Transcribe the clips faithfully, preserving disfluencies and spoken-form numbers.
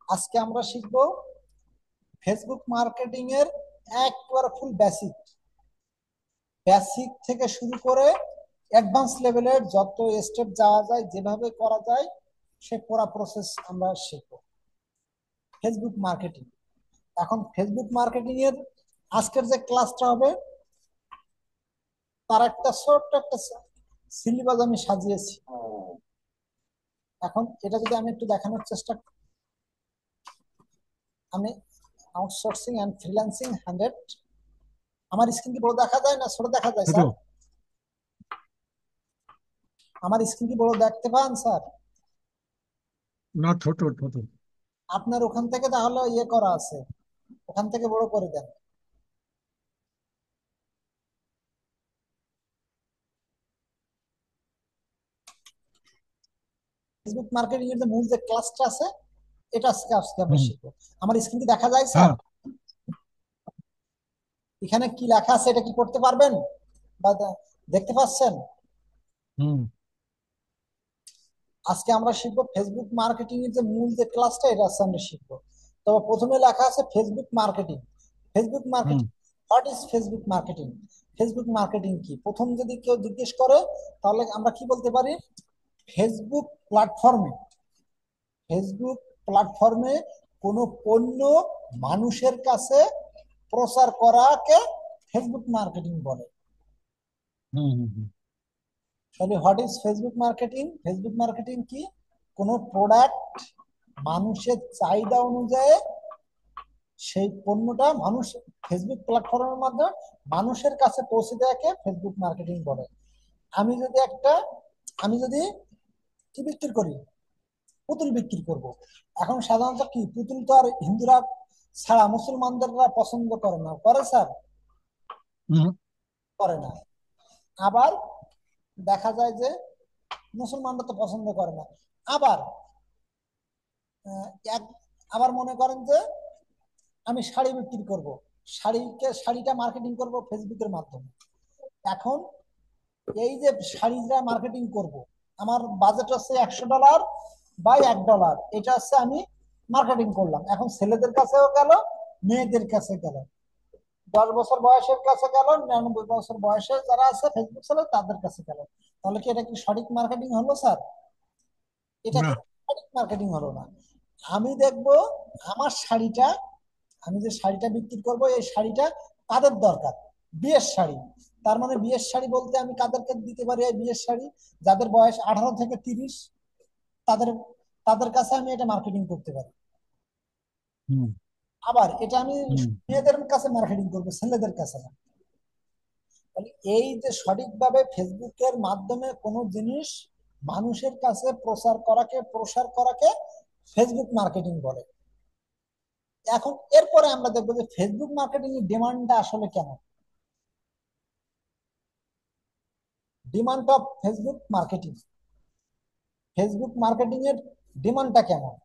আজকে আমরা শিখবো ফেসবুক মার্কেটিং এর একবার ফুল বেসিক বেসিক থেকে শুরু করে অ্যাডভান্স লেভেলের যত স্টেপ যাওয়া যায়, যেভাবে করা যায় সে পুরো প্রসেস আমরা শিখবো। ফেসবুক মার্কেটিং, এখন ফেসবুক মার্কেটিং এর আজকের যে ক্লাসটা হবে তার একটা ছোট্ট একটা সিলেবাস আমি সাজিয়েছি। এখন এটা যদি আমি একটু দেখানোর চেষ্টা, আমি আউটসোর্সিং এন্ড ফ্রিল্যান্সিং হান্ড্রেড, আমার স্ক্রিন কি বড় দেখা যায় না ছোট দেখা যায় ছোট স্যার? আমার স্ক্রিন কি বড় দেখতে পান স্যার? না, ছোট ছোট। আপনার ওখান থেকে তাহলে ইয়ে করা আছে, ওখান থেকে বড় করে দেন। ফেসবুক মার্কেটিং এর যে মূল যে ক্লাসটা আছে এটা আজকে আজকে আমরা হুম। শিখবো। আমার স্ক্রিন কি দেখা যায় স্যার? হ্যাঁ। এখানে কি লেখা আছে এটা কি করতে পারবেন বা দে- দেখতে পাচ্ছেন? হুম। আজকে আমরা শিখবো ফেসবুক মার্কেটিং এর যে মূল যে ক্লাসটা এটা আজকে আমরা শিখবো। তবে প্রথমে লেখা আছে Facebook marketing. Facebook hmm. Marketing, what is Facebook marketing? Facebook marketing কি, প্রথম যদি কেউ জিজ্ঞেস করে তাহলে আমরা কি বলতে পারি? ফেসবুক প্ল্যাটফর্মে, ফেসবুক প্ল্যাটফর্মে কোনো পণ্য মানুষের কাছে প্রচার করাকে ফেসবুক মার্কেটিং বলে। হুম। হুম। হুম। তাহলে what is Facebook marketing? Facebook marketing কি, কোন প্রোডাক্ট মানুষের চাহিদা অনুযায়ী সেই পণ্যটা মানুষ ফেসবুক প্ল্যাটফর্মের মাধ্যমে মানুষের কাছে পৌঁছে দেওয়াকে ফেসবুক মার্কেটিং বলে। আমি যদি একটা, আমি যদি কি বিক্রি করি, পুতুল বিক্রি করব। এখন সাধারণত কি পুতুল তো আর হিন্দুরা ছাড়া মুসলমানদেররা পছন্দ করে না, করে স্যার? হুম। করে না। আবার দেখা যায় যে মুসলমানরা তো পছন্দ করে না। আবার আহ, এক আবার মনে করেন যে আমি শাড়ি বিক্রি করব, শাড়িকে শাড়িটা মার্কেটিং করব ফেসবুকের মাধ্যমে। এখন এই যে শাড়িটা মার্কেটিং করব, আমার বাজেট হচ্ছে একশো ডলার, বা এক ডলার, এটা হচ্ছে আমি মার্কেটিং করলাম। এখন ছেলেদের কাছেও গেল, মেয়েদের কাছে গেল, দশ বছর বয়সের কাছে গেল, নিরানব্বই বছর বয়সে যারা আছে ফেসবুক চালে তাদের কাছে গেল। তাহলে কি এটা কি সঠিক মার্কেটিং হলো স্যার? এটা না। কিন্তু সঠিক মার্কেটিং হলো না। আমি দেখব আমার শাড়িটা, আমি যে শাড়িটা বিক্রি করব এই শাড়িটা কাদের দরকার, বিয়ের শাড়ি। তার মানে বিয়ের শাড়ি বলতে আমি কাদেরকে দিতে পারি এই বিয়ের শাড়ি? যাদের বয়স আঠারো থেকে তিরিশ, তাদের তাদের কাছে আমি এটা মার্কেটিং করতে পারি। হুম। আবার এটা আমি হুম। মেয়েদের কাছে মার্কেটিং করবো, ছেলেদের কাছে না। তাহলে এই যে সঠিকভাবে ফেসবুকের মাধ্যমে কোনো জিনিস মানুষের কাছে প্রচার করাকে প্রসার করাকে ফেসবুক মার্কেটিং বলে। এখন এরপরে আমরা দেখবো যে ফেসবুক মার্কেটিং এর ডিমান্ডটা আসলে কেমন। Demand of Facebook marketing, Facebook marketing এর ডিমান্ডটা কেমন?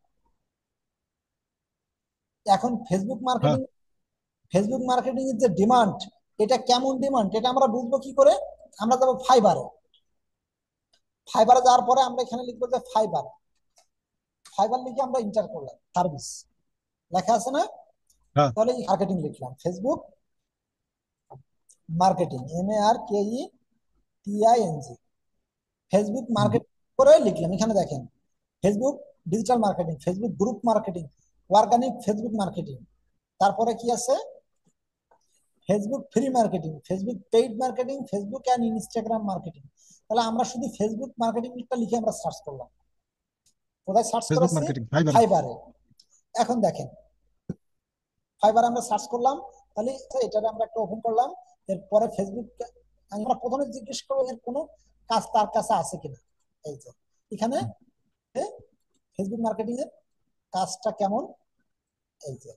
এখন ফেসবুক হ্যাঁ। মার্কেটিং, ফেসবুক মার্কেটিং এর যে ডিমান্ড, এটা কেমন ডিমান্ড এটা আমরা বুঝবো কি করে? আমরা যাবো ফাইবারে। ফাইবারে যাওয়ার পরে আমরা এখানে লিখবো যে ফাইবার, ফাইবার লিখে আমরা ইন্টার করলাম, সার্ভিস লেখা আছে না? হ্যাঁ। তাহলে মার্কেটিং লিখলাম, Facebook marketing, M A R K E T I N G, Facebook hmm. Marketing করে লিখলাম। এখানে দেখেন Facebook digital marketing, Facebook group marketing, organic Facebook marketing, তারপরে কি আছে Facebook free marketing, Facebook paid marketing, Facebook and Instagram marketing. তাহলে আমরা শুধু ফেসবুক মার্কেটিংটা লিখে আমরা সার্চ করলাম। কোথায় সার্চ ফেসবুক করেছি? মার্কেটিং ফাইবারে। ফাইবারে। এখন দেখেন ফাইবার আমরা সার্চ করলাম, তাহলে এটা আমরা একটা ওপেন করলাম। এরপরে ফেসবুক আমরা প্রথমে জিজ্ঞেস করবো এর কোনো কাজ তার কাছে আছে কিনা। এই যে এখানে ফেসবুক মার্কেটিং এর কাজটা কেমন, এই যে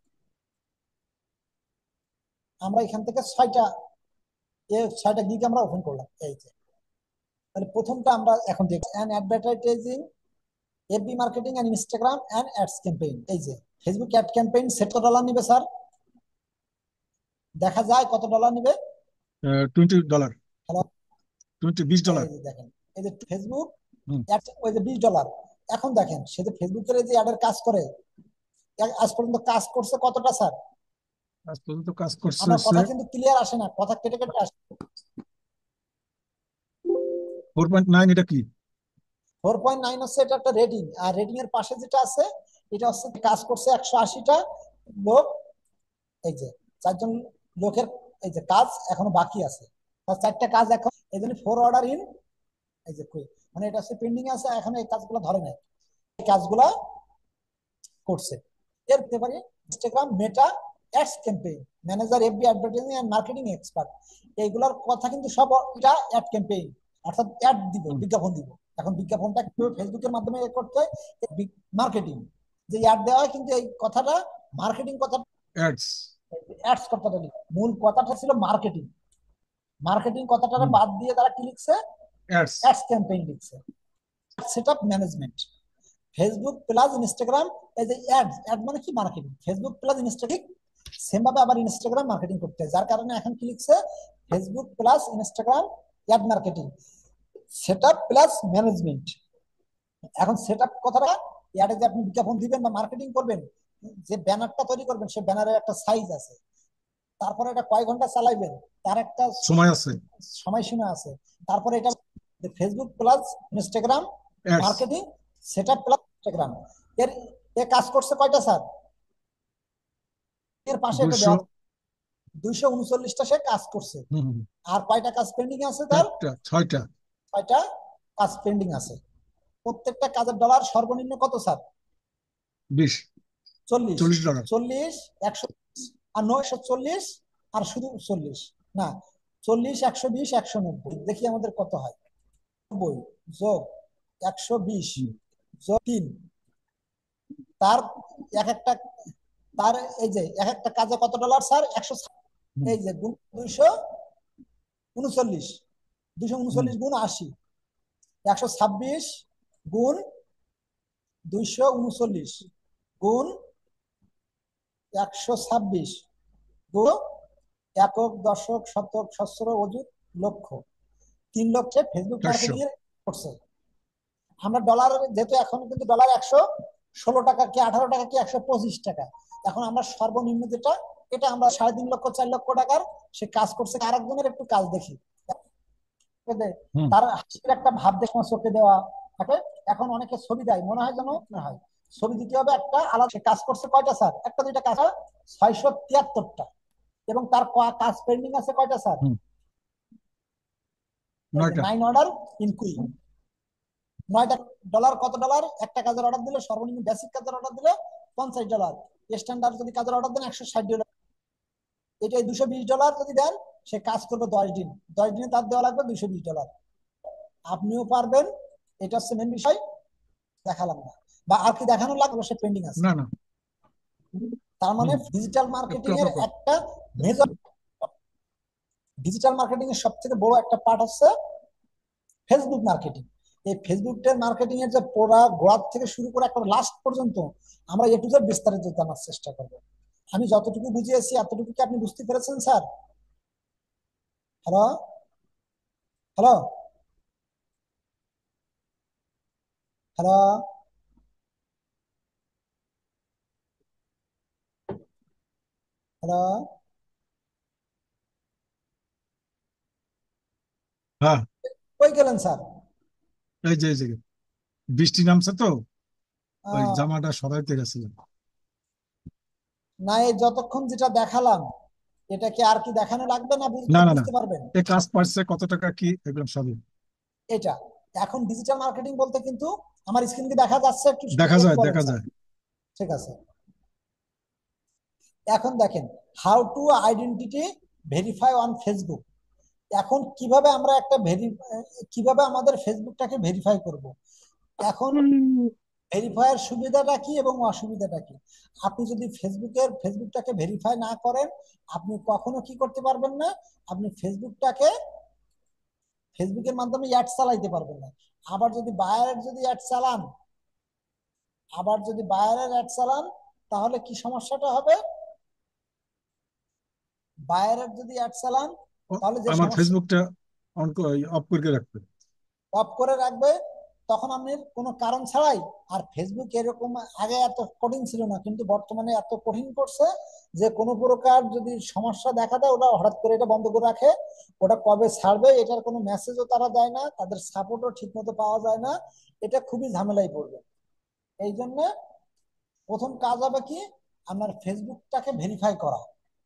আমরা এখান থেকে ছয়টা এই ছয়টা গিগ আমরা ওপেন করলাম। এই যে তাহলে প্রথমটা আমরা এখন দেখি and advertising, FB marketing and Instagram and ads campaign. এই যে ফেসবুক অ্যাড ক্যাম্পেইন সেট কত ডলার নিবে স্যার? দেখা যায় কত ডলার নিবে? Twenty dollar. হ্যালো, টোয়েন্টি বিশ ডলার। এই যে দেখেন, এই যে ফেসবুক হুম। অ্যাড, ওই যে বিশ ডলার। এখন দেখেন সে যে ফেসবুকের যে অ্যাডের কাজ করে, এ- আজ পর্যন্ত কাজ করছে কতটা স্যার? আজ পর্যন্ত কাজ করছে আমার হচ্ছে কথা কিন্তু ক্লিয়ার আসে না, কথা কেটে কেটে আসে। Four point nine. এটা কি? ফোর পয়েন্ট নাইন হচ্ছে এটা একটা রেটিং, আর রেটিং এর পাশে যেটা আছে এটা হচ্ছে কাজ করছে একশো আশিটা লোক। এই যে চারজন লোকের এই যে কাজ এখনো বাকি আছে, তার চারটা কাজ এখন, এই জন্য ফোর অর্ডার ইন এই যে queue। মানে এটা হচ্ছে পেন্ডিং আছে, এখন এই কাজগুলো ধরে নেয়, এই কাজগুলা করছে। এর ব্যাপারে Instagram Meta ads campaign manager, FB advertising and marketing expert, এইগুলোর কথা কিন্তু সব এটা অ্যাড ক্যাম্পেইন, অর্থাৎ অ্যাড দিব, হুম, বিজ্ঞাপন দিব। এখন বিজ্ঞাপনটা কিভাবে ফেসবুকের মাধ্যমে এ করতে হয়, মার্কেটিং, যে অ্যাড দেওয়া হয়, কিন্তু এই কথাটা মার্কেটিং কথা, অ্যাডস। অ্যাডস কথাটা নেই, মূল কথাটা ছিল মার্কেটিং। মার্কেটিং কথাটা হুম, বাদ দিয়ে তারা কি লিখছে, অ্যাডস। অ্যাডস ক্যাম্পেইন লিখছে। Setup management, Facebook plus Instagram, এই যে অ্যাড, অ্যাড মানে কি marketing, Facebook plus Instagram same ভাবে আবার ইনস্টাগ্রাম মার্কেটিং করতে হয়, যার কারণে এখন কি লিখছে, Facebook plus Instagram ad marketing setup plus management. এখন সেটআপ কথাটা, অ্যাডে যে আপনি বিজ্ঞাপন দিবেন বা মার্কেটিং করবেন, যে ব্যানারটা তৈরি করবেন সে ব্যানারের একটা সাইজ আছে, তারপরে এটা কয় ঘন্টা চালাইবেন তার একটা সময় আছে। সময়সীমা আছে, তারপরে এটা Facebook plus Instagram ads. Marketing setup plus Instagram, এর এ কাজ করছে কয়টা স্যার? এর পাশে এটা দুইশো। দেওয়া দুইশো উনচল্লিশটা সে কাজ করছে। হুম হুম, আর কয়টা কাজ পেন্ডিং আছে তার? চারটা ছয়টা। ছয়টা কাজ পেন্ডিং আছে। প্রত্যেকটা কাজের ডলার সর্বনিম্ন কত স্যার? বিশ। চল্লিশ। চল্লিশ ডলার। চল্লিশ, একশো আর নয়শো চল্লিশ, আর শুধু চল্লিশ না, চল্লিশ, একশো বিশ, একশো নব্বই, দেখি আমাদের কত হয়। নব্বই যোগ একশো বিশ হুম, যোগ তিন, তার এক একটা, তার এই যে এক একটা কাজে কত ডলার স্যার? একশো, হুম, এই যে গুণ দুইশো উনচল্লিশ, দুইশো হুম, উনচল্লিশ গুণ আশি, একশো ছাব্বিশ গুণ দুইশো উনচল্লিশ গুণ একশো ছাব্বিশ গুণ একক, দশক, শতক, সহস্র, অযুত, লক্ষ, তিন লক্ষে ফেসবুক চারশো। মার্কেটিং এর করছে। আমরা ডলার, যেহেতু এখন কিন্তু ডলার একশো ষোলো টাকা কি আঠারো টাকা কি একশো পঁচিশ টাকা, এখন আমরা সর্বনিম্ন যেটা, এটা আমরা সাড়ে তিন লক্ষ চার লক্ষ টাকার সে কাজ করছে। আরেকজনের একটু কাজ দেখি, হুম, তার হাসির একটা ভাব দেখে আমার চোখে দেওয়া থাকে। এখন অনেকে ছবি দেয়, মনে হয় যেন না হয় ছবি দিতে হবে একটা আলাদা। সে কাজ করছে কয়টা স্যার? একটা দুইটা কাজ, ছয়শো তিয়াত্তরটা, এবং তার কাজ পেন্ডিং আছে কয়টা স্যার? হুম, এই যে নয়টা। নাইন অর্ডার ইন কুইক, নয়টা। ডলার কত ডলার একটা কাজের অর্ডার দিলে? সর্বনিম্ন বেসিক কাজের অর্ডার দিলে পঞ্চাশ ডলার, স্ট্যান্ডার্ড যদি কাজের অর্ডার দেন একশো ষাট ডলার। এটা দুশো বিশ ডলার যদি দেন, সে কাজ করবে দশ দিন, দশ দিনে তার দেওয়া লাগবে দুইশো বিশ ডলার। আপনিও পারবেন, এটা হচ্ছে মেন বিষয়। দেখালাম না, বা আর কি দেখানো লাগলো, সে পেন্ডিং আছে। না না। তার মানে হুম, ডিজিটাল একটু মার্কেটিং এর অপেক্ষা কর। একটা মেজর, ডিজিটাল মার্কেটিং এর সব থেকে বড় একটা পার্ট হচ্ছে ফেসবুক মার্কেটিং। এই ফেসবুকের মার্কেটিং এর যে পুরা গোড়া থেকে শুরু করে একটা লাস্ট পর্যন্ত আমরা এ টু জেড বিস্তারিত জানার চেষ্টা করবো। আমি যতটুকু বুঝিয়েছি এতটুকু কি আপনি বুঝতে পেরেছেন sir? Hello, hello, hello, hello, হ্যাঁ। কই গেলেন স্যার? এই যে এই যে বৃষ্টি নামছে তো, ওই আহ, জামাটা সরাইতে গেছিলাম। না, এই যতক্ষণ যেটা দেখালাম এটা কি আর কি দেখানো লাগবে, না না বুঝতে না না, বুঝতে পারবেন? এ কাজ পারছে কত টাকা কি এগুলো সবই এটা এখন ডিজিটাল মার্কেটিং বলতে কিন্তু আমার স্ক্রিন কি দেখা যাচ্ছে? একটু দেখা একটু যায়, বলেন দেখা স্যার। যায়। ঠিক আছে, এখন দেখেন, how to identity verify on Facebook. এখন কিভাবে আমরা একটা ভেরি কিভাবে আমাদের ফেসবুকটাকে ভেরিফাই করব। এখন ভেরিফাইয়ের সুবিধাটা কি এবং অসুবিধাটা কি? আপনি যদি ফেসবুকের ফেসবুকটাকে ভেরিফাই না করেন, আপনি কখনো কি করতে পারবেন না, আপনি ফেসবুকটাকে ফেসবুকের মাধ্যমে অ্যাড চালাইতে পারবেন না। আবার যদি বায়ারের যদি অ্যাড চালান, আবার যদি বায়ারের অ্যাড চালান, তাহলে কি সমস্যাটা হবে? বায়ারের যদি অ্যাড চালান, ও, তাহলে যে আমার সমস্যা, ফেসবুকটা অন অফ করে রাখবে। অফ করে রাখবে, তখন আপনার কোনো কারণ ছাড়াই, আর ফেসবুক এরকম আগে এত কঠিন ছিল না, কিন্তু বর্তমানে এত কঠিন করছে যে কোনো প্রকার যদি সমস্যা দেখা দেয় ওটা হঠাৎ করে এটা বন্ধ করে রাখে। ওটা কবে ছাড়বে এটার কোনো মেসেজও তারা দেয় না, তাদের সাপোর্টও ঠিক মতো পাওয়া যায় না। এটা খুবই ঝামেলায় পড়বে। এই জন্য প্রথম কাজ হবে কি, আপনার ফেসবুকটাকে ভেরিফাই করা।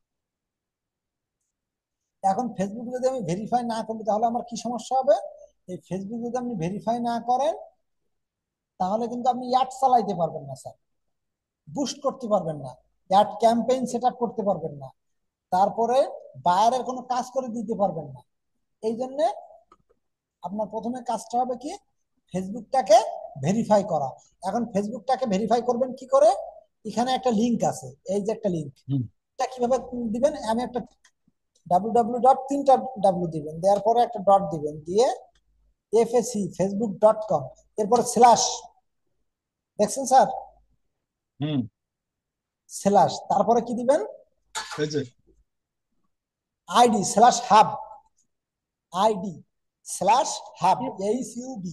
এখন ফেসবুক যদি আমি ভেরিফাই না করি তাহলে আমার কি সমস্যা হবে? এই ফেসবুক যদি আপনি ভেরিফাই না করেন তাহলে কিন্তু আপনি অ্যাড চালাইতে পারবেন না স্যার, বুস্ট করতে পারবেন না, অ্যাড ক্যাম্পেইন সেট আপ করতে পারবেন না, তারপরে বায়ারের কোনো কাজ করে দিতে পারবেন না। এই জন্য আপনার প্রথমে কাজটা হবে কি, ফেসবুকটাকে ভেরিফাই করা। এখন ফেসবুকটাকে ভেরিফাই করবেন কি করে? এখানে একটা লিংক আছে, এই যে একটা লিংক, এটা কিভাবে দিবেন? আমি একটা ডাব্লিউ ডাব্লিউ ডট তিনটা ডাব্লিউ দিবেন, দেওয়ার পরে একটা ডট দিবেন, দিয়ে এফএসি ফেসবুক ডট কম, এরপর স্ল্যাশ, দেখছেন স্যার? হুম। স্ল্যাশ, তারপরে কি দিবেন? এই যে ID slash hub, ID slash hub, H U B.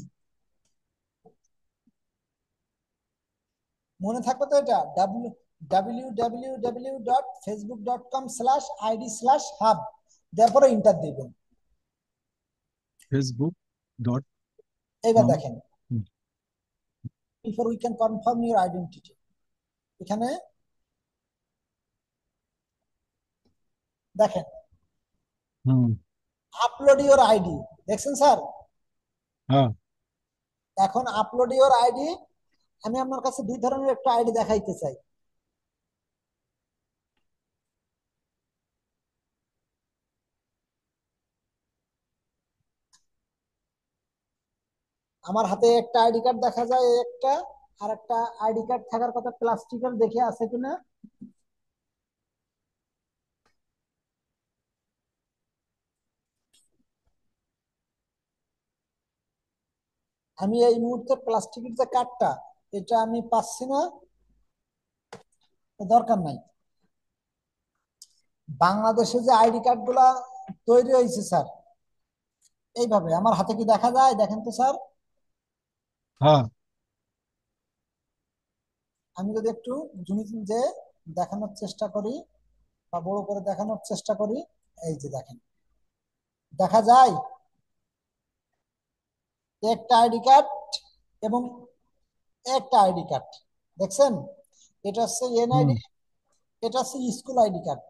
মনে থাকবে তো এটা? W W W W dot Facebook dot com slash ID slash hub, তারপরে ইন্টার দিবেন। ফেসবুক ডট এইবার কম। দেখেন, before we can confirm your identity, এখানে দেখেন হুম। আপলোড ইওর আইডি, দেখছেন স্যার? হ্যাঁ। এখন আপলোড ইওর আইডি, আমি আপনার কাছে দুই ধরনের একটা আইডি দেখাইতে চাই। আমার হাতে একটা আইডি কার্ড দেখা যায়, এই একটা, আর একটা আইডি কার্ড থাকার কথা প্লাস্টিকের, দেখে আছে কিনা। আমি এই মুহূর্তে প্লাস্টিকের যে কার্ডটা, এটা আমি পাচ্ছি না, দরকার নাই। বাংলাদেশে যে আইডি কার্ড গুলা তৈরি হয়েছে স্যার, এইভাবে আমার হাতে কি দেখা যায়? দেখেন তো স্যার, হ্যাঁ। আমি যদি একটু জুমি যে দেখানোর চেষ্টা করি বা বড় করে দেখানোর চেষ্টা করি, এই যে দেখেন, দেখা যায় একটা আইডি কার্ড এবং একটা আইডি কার্ড, দেখছেন? এটা হচ্ছে হুম। এনআইডি, এটা হচ্ছে স্কুল আইডি কার্ড।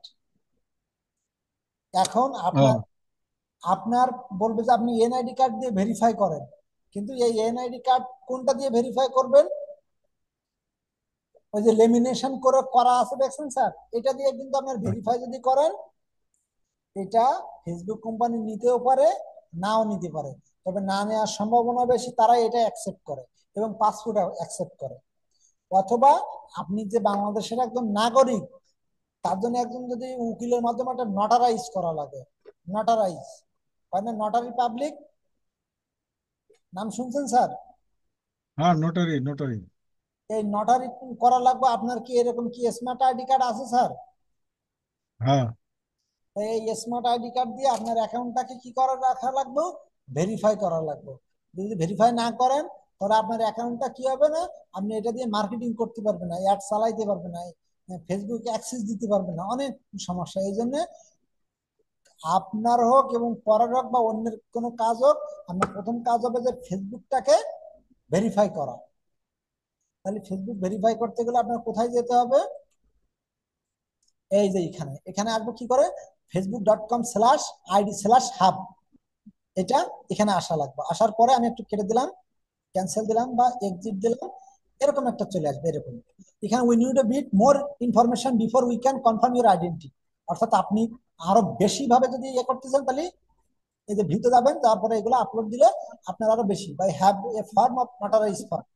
এখন হ্যাঁ। আপনার আপনার বলবে যে আপনি এনআইডি কার্ড দিয়ে ভেরিফাই করেন, কিন্তু এই এনআইডি কার্ড কোনটা দিয়ে ভেরিফাই করবেন? ওই যে লেমিনেশন করে করা আছে, দেখছেন স্যার? এটা দিয়ে কিন্তু আপনার ভেরিফাই যদি করেন, এটা ফেসবুক কোম্পানি নিতেও পারে, নাও নিতে পারে, তবে না নেওয়ার সম্ভাবনা বেশি, তারা এটা অ্যাকসেপ্ট করে এবং পাসপোর্ট অ্যাকসেপ্ট করে। অথবা আপনি যে বাংলাদেশের একজন নাগরিক, তার জন্য একজন যদি উকিলের মাধ্যমে একটা নটারাইজ করা লাগে, নটারাইজ হয় না, নটারি পাবলিক, নাম শুনছেন স্যার? হ্যাঁ, নোটারি নোটারি। এই নটারি করা লাগবে। আপনার কি এরকম কি স্মার্ট আইডি কার্ড আছে স্যার? হ্যাঁ। এই স্মার্ট আইডি কার্ড দিয়ে আপনার অ্যাকাউন্টটাকে কি করা রাখা লাগবে? ভেরিফাই করা লাগবে। যদি ভেরিফাই না করেন তাহলে আপনার অ্যাকাউন্টটা কি হবে না, আপনি এটা দিয়ে মার্কেটিং করতে পারবেন না, অ্যাড চালাইতে পারবেন না, ফেসবুকে অ্যাক্সেস দিতে পারবেন না, অনেক সমস্যা। এই জন্য আপনার হোক এবং পরের হোক বা অন্যের কোনো কাজ হোক, আপনার প্রথম কাজ হবে যে ফেসবুকটাকে ভেরিফাই করা। তাহলে ফেসবুক ভেরিফাই করতে গেলে আপনার কোথায় যেতে হবে? এই যে এখানে, এখানে আসবো কি করে, Facebook dot com slash ID slash hub, এটা এখানে আসা লাগবে। আসার পরে আমি একটু কেটে দিলাম, ক্যান্সেল দিলাম বা এক্সিট দিলাম, এরকম একটা চলে আসবে এরকম। এখানে we need a bit more information before we can confirm your identity. অর্থাৎ আপনি আরো বেশি ভাবে যদি ইয়ে করতে চান, তাহলে এই যে ভিতরে যাবেন, তারপরে এগুলো আপলোড দিলে আপনার আরো বেশি, by have a form of notarize form.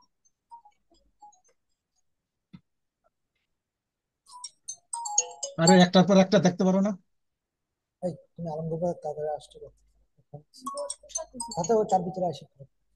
আরে একটার পর একটা দেখতে পারো না? এই তুমি আলমগীর তাদের আসতে হাতে ওই তার ভিতরে আসে।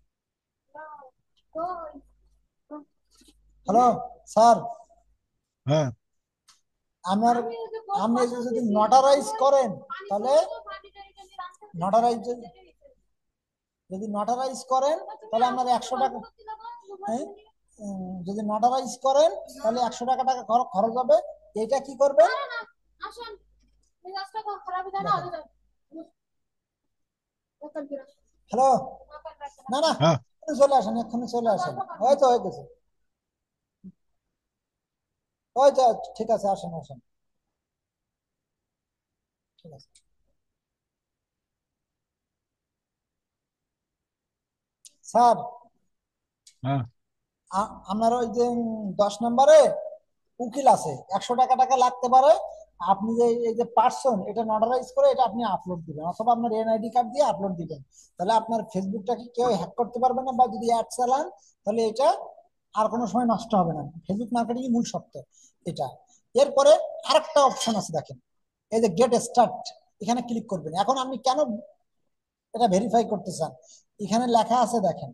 হ্যালো স্যার, হ্যাঁ। আমার আপনি যদি নটারাইজ করেন, তাহলে নটারাইজ যদি নটারাইজ করেন তাহলে আপনার একশো টাকা, হ্যাঁ, যদি নটারাইজ করেন তাহলে একশো টাকা টাকা খরচ হবে। এটা কি করবেন, হ্যালো, না না, হ্যাঁ চলে আসেন, এক্ষুনি চলে আসেন, হয়তো হয়ে গেছে, হয়তো, ঠিক আছে, আসেন আসেন, ঠিক আছে স্যার। হ্যাঁ আপনার ওই যে দশ নম্বরে উকিল আছে, একশো টাকা টাকা লাগতে পারে। আপনি যে এই যে পার্সন, এটা নটারাইজ করে এটা আপনি আপলোড দিবেন, অথবা আপনার এনআইডি কার্ড দিয়ে আপলোড দিবেন। তাহলে আপনার ফেসবুকটাকে কেউ হ্যাক করতে পারবে না, বা যদি অ্যাড চালান তাহলে এটা আর কোনো সময় নষ্ট হবে না। ফেসবুক মার্কেটিং মূল শর্ত এটা। এরপরে আরেকটা অপশন আছে, দেখেন, এই যে গেট স্টার্ট, এখানে ক্লিক করবেন। এখন আপনি কেন এটা ভেরিফাই করতে চান, এখানে লেখা আছে, দেখেন,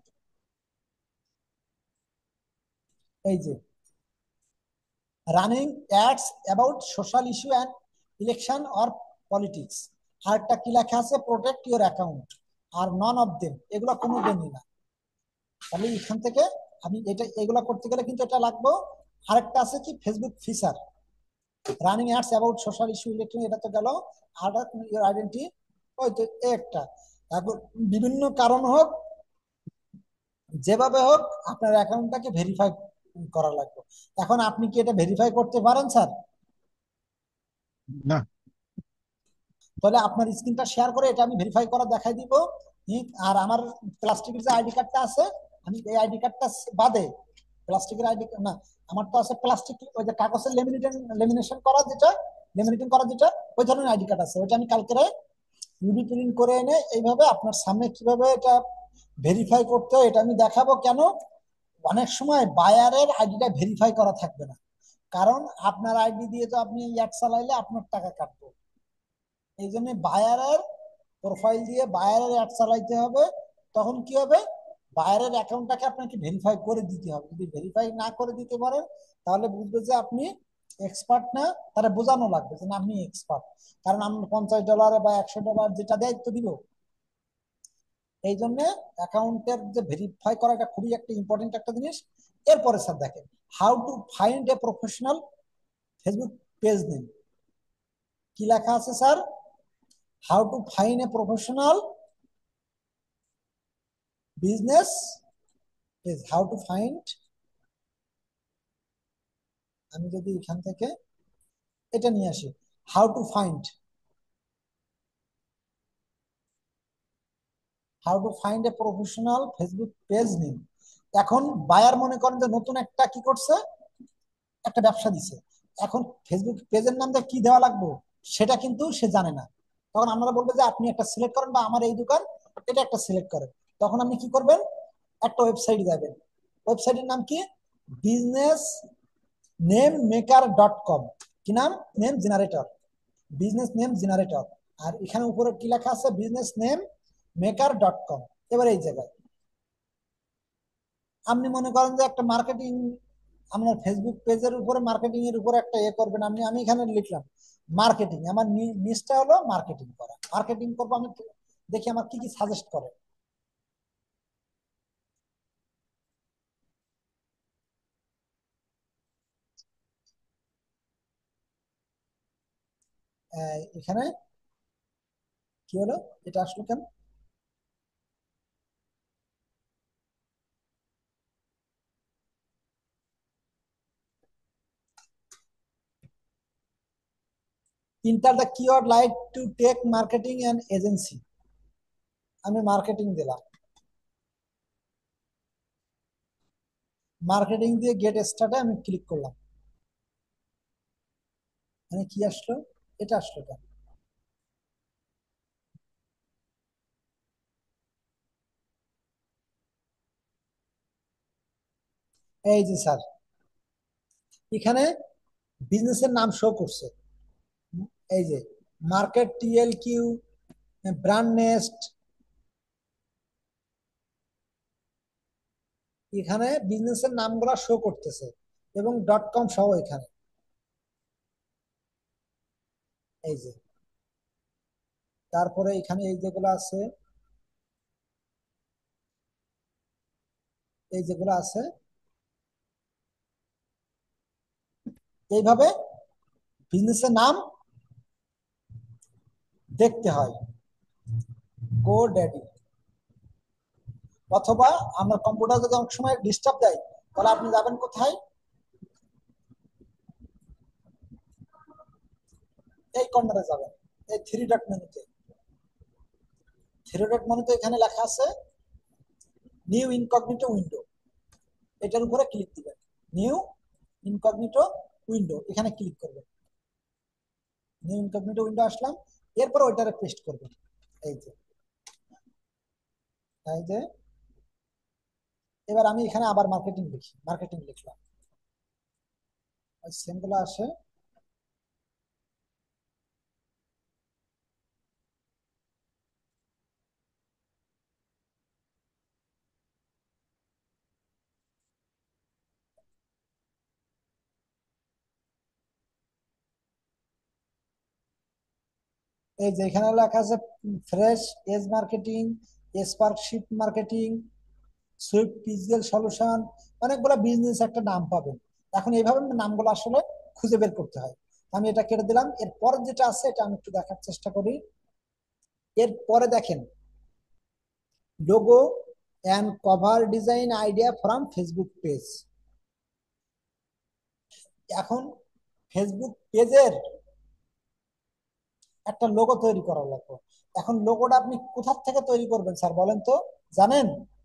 এই যে running ads about social issue and election or politics. আরেকটা কি লেখা আছে, প্রোটেক্ট ইউর অ্যাকাউন্ট আর নন অফ দেম, এগুলো কোনো দেনই না। তাহলে এখান থেকে আমি এটা এগুলো করতে গেলে কিন্তু এটা লাগবে। আরেকটা আছে কি, Facebook feature, running ads about social issue election, এটা তো গেল। আর ইউর আইডেন্টি, ওই তো একটা। তারপর বিভিন্ন কারণ হোক, যেভাবে হোক আপনার অ্যাকাউন্টটাকে ভেরিফাই করা লাগবে। এখন আপনি কি এটা ভেরিফাই করতে পারেন স্যার? না তাহলে আপনার স্ক্রিনটা শেয়ার করে এটা আমি ভেরিফাই করা দেখাই দিব। ঠিক, আর আমার প্লাস্টিকের যে আইডি কার্ডটা আছে, আমি এই আইডি কার্ডটা বাদে, প্লাস্টিকের আইডি না, আমার তো আছে প্লাস্টিক, ওই যে কাগজের লেমিনেশন লেমিনেশন করা যেটা, লেমিনেটিং করা যেটা, ওই ধরনের আইডি কার্ড আছে, ওইটা আমি কালকে ইউডি প্রিন্ট করে এনে এইভাবে আপনার সামনে কিভাবে এটা ভেরিফাই করতে হয় এটা আমি দেখাবো। কেন, অনেক সময় বায়ারের আইডিটা ভেরিফাই করা থাকবে না, কারণ আপনার আইডি দিয়ে তো আপনি অ্যাড চালাইলে আপনার টাকা কাটবে। এই জন্য বায়ারের প্রোফাইল দিয়ে বায়ারের অ্যাড চালাইতে হবে। তখন কি হবে, বায়ারের অ্যাকাউন্টটাকে আপনাকে ভেরিফাই করে দিতে হবে। যদি ভেরিফাই না করে দিতে পারেন তাহলে বুঝবে যে আপনি এক্সপার্ট না, তারা বোঝানো লাগবে যে না আপনি এক্সপার্ট। কারণ আমরা পঞ্চাশ ডলারে বা একশো ডলার যেটা দায়িত্ব দিব। এই জন্য অ্যাকাউন্টের যে ভেরিফাই করা, এটা খুবই একটা ইম্পর্টেন্ট একটা জিনিস। এরপরে স্যার দেখেন, how to find a professional Facebook page name, কি লেখা আছে sir, how to find a professional business page, how to find, আমি যদি এখান থেকে এটা নিয়ে আসি, how to find, how to find a professional Facebook page name. এখন বায়ার মনে করেন যে নতুন একটা কি করছে, একটা ব্যবসা দিছে। এখন ফেসবুক পেজের নামটা কি দেওয়া লাগবে সেটা কিন্তু সে জানে না। তখন আমরা বলবো যে আপনি একটা সিলেক্ট করেন, বা আমার এই দোকান, এটা একটা সিলেক্ট করেন। তখন আপনি কি করবেন, একটা ওয়েবসাইট যাবেন, ওয়েবসাইটের নাম কি, business name maker dot com. কি নাম, name generator, business name generator. আর এখানে উপরে কি লেখা আছে, business name maker dot com. এবার এই জায়গায় আপনি মনে করেন যে একটা মার্কেটিং, আপনার ফেসবুক পেজের উপরে মার্কেটিং এর উপরে একটা এ করবেন আপনি, আমি এখানে লিখলাম মার্কেটিং, আমার নিচটা হলো মার্কেটিং করা, মার্কেটিং করবো আমি। দেখি আমার কি কি সাজেস্ট করে। আহ, এখানে কি হলো, এটা আসলো কেন, enter the keyword like to tech marketing and agency, আমি মার্কেটিং দিলাম, মার্কেটিং দিয়ে গেট স্টার্টে আমি ক্লিক করলাম। মানে কি আসলো, এটা আসলো কেন, এই যে স্যার, এখানে বিজনেসের নাম শো করছে, এই যে market TL Q, brand nest, এখানে বিজনেসের নামগুলো শো করতেছে, এবং ডট কম সহ এখানে, এই যে, তারপরে এখানে এই যেগুলো আছে, এই যেগুলো আছে এইভাবে বিজনেসের নাম দেখতে হয় গো ড্যাডি। অথবা আমরা কম্পিউটার যদি অনেক সময় ডিস্টার্ব দেয় তাহলে আপনি যাবেন কোথায়, এই কর্নারে যাবেন, এই থ্রি ডট মেনুতে। থ্রি ডট মেনুতে এখানে লেখা আছে নিউ ইনকগনিটো উইন্ডো, এটার উপরে ক্লিক দিবেন। নিউ ইনকগনিটো উইন্ডো এখানে ক্লিক করবেন। নিউ ইনকগনিটো উইন্ডো আসলাম, এরপর ওইটারে পেস্ট করবেন। এই যে এই যে এবার আমি এখানে আবার মার্কেটিং লিখি, মার্কেটিং লিখলাম, সেমগুলো আসে। এই যে এখানে লেখা আছে fresh edge marketing, sparkship marketing, swift PGL solution, অনেকগুলো বিজনেস একটা নাম পাবেন। এখন এইভাবে নামগুলো আসলে খুঁজে বের করতে হয়। আমি এটা কেটে দিলাম। এরপর যেটা আছে এটা আমি একটু দেখার চেষ্টা করি। এরপরে দেখেন logo and cover design idea from Facebook page. এখন ফেসবুক পেজের একটা লোগো তৈরি করা লাগবে। এখন লোগোটা আপনি কোথা থেকে তৈরি করবেন স্যার বলেন তো, জানেন?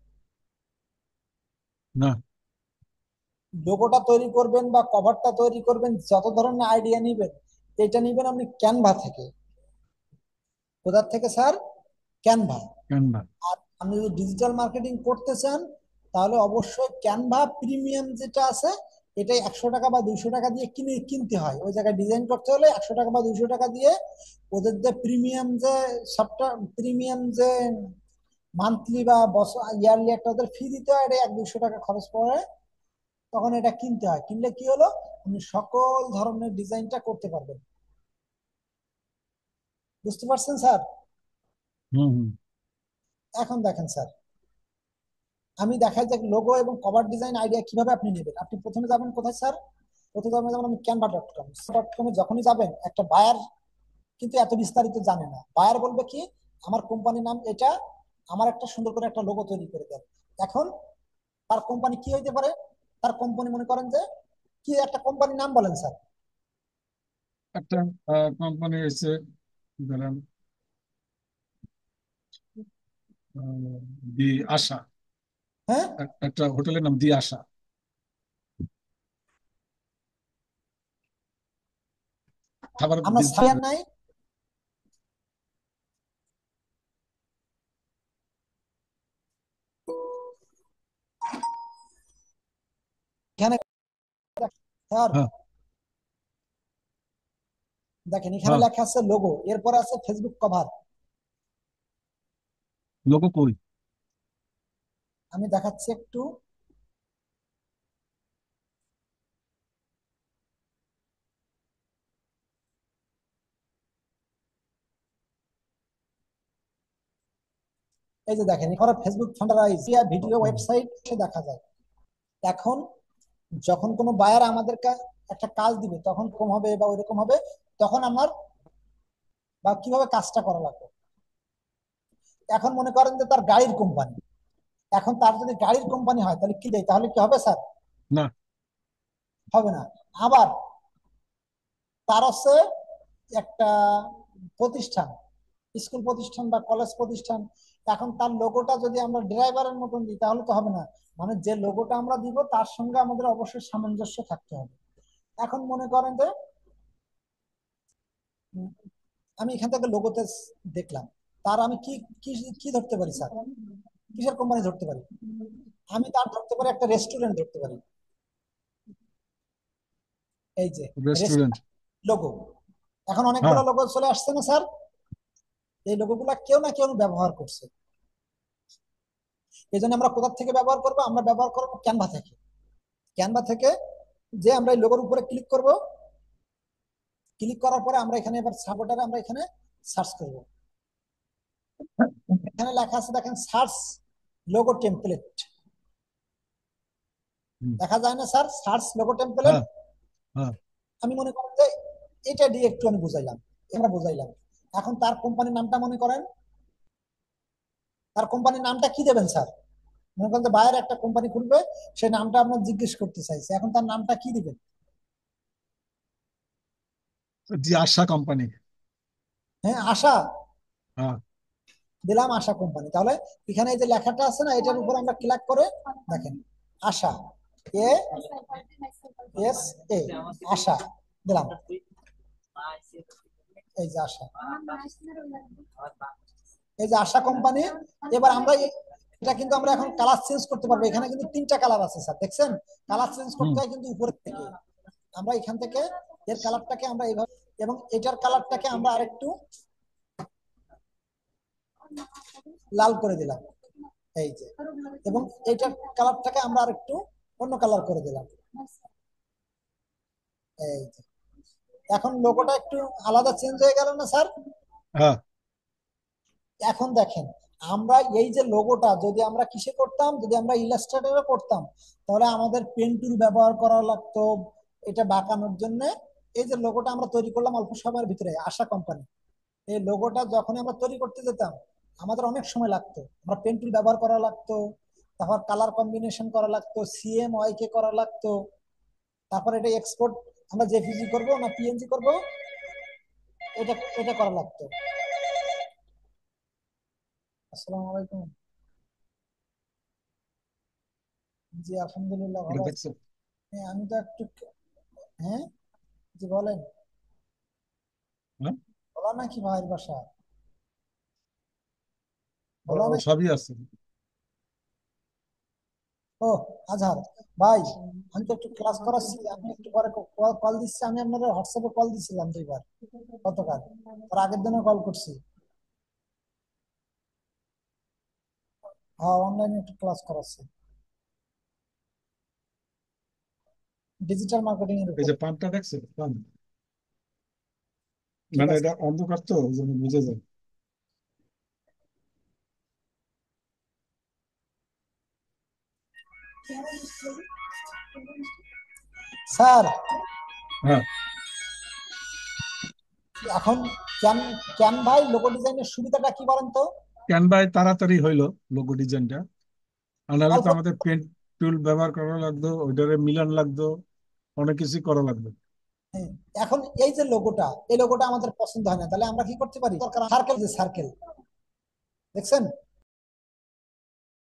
না। লোগোটা তৈরি করবেন বা কভারটা তৈরি করবেন, যত ধরনের আইডিয়া নিবেন, এটা নিবেন আপনি ক্যানভা থেকে। কোথা থেকে স্যার? ক্যানভা। ক্যানভা। আর আপনি যদি ডিজিটাল মার্কেটিং করতে চান তাহলে অবশ্যই ক্যানভা প্রিমিয়াম যেটা আছে এটাই একশো টাকা বা দুইশো টাকা দিয়ে কিনে কিনতে হয়। ওই জায়গায় ডিজাইন করতে হলে একশো টাকা বা দুইশো টাকা দিয়ে ওদের যে প্রিমিয়াম যে সফটওয়্যার, প্রিমিয়াম যে মান্থলি বা বছর ইয়ারলি একটা ওদের ফি দিতে হয়, এটা এক দুইশো টাকা খরচ পড়ে, তখন এটা কিনতে হয়। কিনলে কি হলো, আপনি সকল ধরনের ডিজাইনটা করতে পারবেন। বুঝতে পারছেন স্যার? হুম হুম। এখন দেখেন স্যার, আমি দেখাই যে লোগো এবং কভার ডিজাইন আইডিয়া কিভাবে আপনি নেবেন। আপনি প্রথমে যাবেন কোথায় স্যার? প্রথমে যাবেন যেমন আমি ক্যানভা ডট কম ডট কমে যখনই যাবেন, একটা বায়ার কিন্তু এত বিস্তারিত জানে না। বায়ার বলবে কি, আমার কোম্পানির নাম এটা, আমার একটা সুন্দর করে একটা লোগো তৈরি করে দেন। এখন তার কোম্পানি কি হইতে পারে? তার কোম্পানি মনে করেন যে কি, একটা কোম্পানির নাম বলেন স্যার। একটা কোম্পানি এসে ধরেন আহ, দি আশা, হ্যাঁ, এক- একটা হোটেলের নাম দি আশা। খাবার আমরা বিজনেস। সারিয়ার নাই, এখানে স্যার হ্যাঁ। দেখেন এখানে হ্যাঁ। লেখা আছে লোগো, এরপরে আছে ফেসবুক কভার। লোগো কই? আমি দেখাচ্ছি একটু। এই যে দেখেন এখানে ফেসবুক ফান্ডারাইজ ভিডিও ওয়েবসাইট দেখা যায়। এখন যখন কোনো বায়ার আমাদের একটা কাজ দিবে তখন কম হবে বা ওইরকম হবে, তখন আমার বা কিভাবে কাজটা করা লাগবে। এখন মনে করেন যে তার গাড়ির কোম্পানি, এখন তার যদি গাড়ির কোম্পানি হয় তাহলে কি দেয়, তাহলে কি হবে স্যার? না। হবে না। আবার তার হচ্ছে একটা প্রতিষ্ঠান, স্কুল প্রতিষ্ঠান বা কলেজ প্রতিষ্ঠান, এখন তার লোগোটা যদি আমরা ড্রাইভারের মতন দিই তাহলে তো হবে না। মানে যে লোগোটা আমরা দিব তার সঙ্গে আমাদের অবশ্যই সামঞ্জস্য থাকতে হবে। এখন মনে করেন যে উম, আমি এখান থেকে লোগোতে দেখলাম, তার আমি কি কি কি ধরতে পারি স্যার, কিসের কোম্পানি ধরতে পারি? আমি তার ধরতে পারি একটা রেস্টুরেন্ট ধরতে পারি। এই যে রেস্টুরেন্ট। লোগো, এখন হ্যাঁ। অনেকগুলো লোগো চলে আসছে না স্যার? এই লোগোগুলা কেউ না কেউ ব্যবহার করছে। এই জন্য আমরা কোথা থেকে ব্যবহার করবো? আমরা ব্যবহার করবো ক্যানভা থেকে। ক্যানভা থেকে যে আমরা এই লোগোর উপরে ক্লিক করব, ক্লিক করার পরে আমরা এখানে এবার সাপোর্টারে আমরা এখানে সার্চ করব। এখানে লেখা আছে দেখেন সার্চ লোগো টেমপ্লেট। হুম, দেখা যায় না স্যার, সার্চ লোগো টেমপ্লেট। হ্যাঁ হ্যাঁ। আমি মনে করেন যে এটা দিয়ে একটু আমি বুঝাইলাম, আমরা বুঝাইলাম। এখন তার কোম্পানির নামটা মনে করেন, তার কোম্পানির নামটা কি দেবেন স্যার? মনে করেন যে বাইরে একটা কোম্পানি খুলবে, সেই নামটা আপনার জিজ্ঞেস করতে চাইছে, এখন তার নামটা কি দিবেন? জি, আশা কোম্পানি। হ্যাঁ, আশা। হ্যাঁ। দিলাম আশা কোম্পানি। তাহলে এখানে এই যে লেখাটা আছে না, এটার উপর আমরা ক্লিক করে দেখেন, আশা, এ এস এ, আশা দিলাম। এই যে আশা, এই যে আশা কোম্পানি। এবার আমরা এ- এটা কিন্তু আমরা এখন কালার চেঞ্জ করতে পারবো। এখানে কিন্তু তিনটা কালার আছে স্যার, দেখছেন? কালার চেঞ্জ করতে হুম। হয় কিন্তু উপরের থেকে। আমরা এখান থেকে এর কালারটাকে আমরা এইভাবে, এবং এটার কালারটাকে আমরা আরেকটু লাল করে দিলাম, এই যে। এবং এটার কালারটাকে আমরা আরেকটু অন্য কালার করে দিলাম, এই যে। এখন লোগোটা একটু আলাদা চেঞ্জ হয়ে গেল না স্যার? হ্যাঁ। এখন দেখেন, আমরা এই যে লোগোটা যদি আমরা কিসে করতাম, যদি আমরা ইলাস্ট্রেটরে করতাম, তাহলে আমাদের পেন টুল ব্যবহার করা লাগতো এটা বাঁকানোর জন্য। এই যে লোগোটা আমরা তৈরি করলাম অল্প সময়ের ভিতরে, আশা কোম্পানি, এই লোগোটা যখন আমরা তৈরি করতে যেতাম আমাদের অনেক সময় লাগতো, আমরা পেন টুল ব্যবহার করা লাগতো, তারপর কালার কম্বিনেশন করা লাগতো, সিএম ওয়াই কে করা লাগতো, তারপর এটা এক্সপোর্ট আমরা জেপিজি করব না পিএনজি করব, এটা এটা করা লাগতো। আসসালামু আলাইকুম। জি আলহামদুলিল্লাহ এটা ভালো আছি। দেখছো? হ্যাঁ, আমি তো একটু, হ্যাঁ, জি বলেন। হ্যাঁ। বলা নাকি ভাইয়ের বাসা? ও, বলা ও, নাকি? সবই আছে। ও, আজহার ভাই, আমি তো একটু ক্লাস করাচ্ছি, আমি একটু পরে কল দিচ্ছি। আমি আপনাদের হোয়াটসঅ্যাপে কল দিছিলাম দুইবার গতকাল, তার আগের দিনও কল করছি। হ্যাঁ, অনলাইনে একটু ক্লাস করাচ্ছি, ডিজিটাল মার্কেটিং এর এই উপর। যে পাম্পটা দেখছো, পাম্প ঠিক মানে আছে এটা অন্ধকার তো ওই জন্য বুঝে যায়। স্যার। হ্যাঁ। এখন ক্যান ক্যান ভাই লোগো ডিজাইনের সুবিধাটা কি বলেন তো? ক্যানভায় তাড়াতাড়ি হইলো লোগো ডিজাইনটা, আর নাহলে তো অল্প। আমাদের পেন টুল ব্যবহার করা লাগতো, ওইটারে মিলান লাগতো, অনেক কিছু করা লাগবে। হ্যাঁ, এখন এই যে লোগোটা, এই লোগোটা আমাদের পছন্দ হয় না, তাহলে আমরা কি করতে পারি? সার্কেল, যে সার্কেল দেখছেন,